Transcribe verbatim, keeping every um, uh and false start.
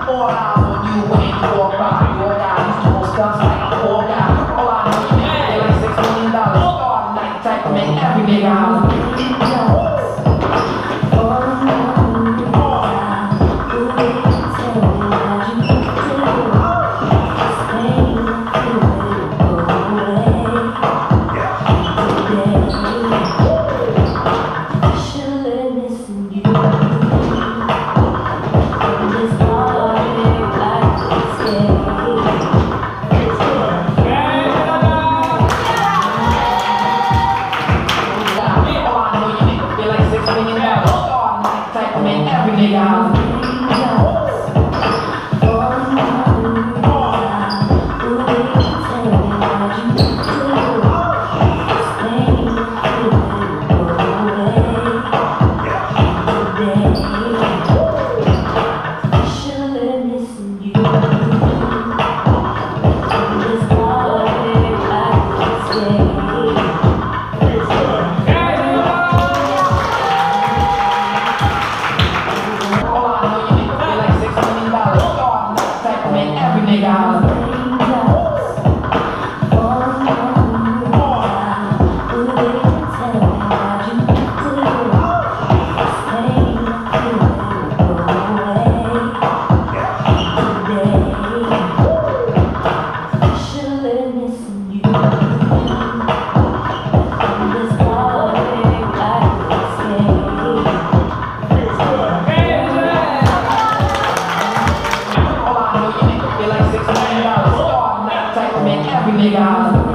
All I know you when you walk by, you walk out, you smoke stuff like a four guy. All I know you make like six million dollars. Start night type to make every nigga holler. Every nigga holler. Every nigga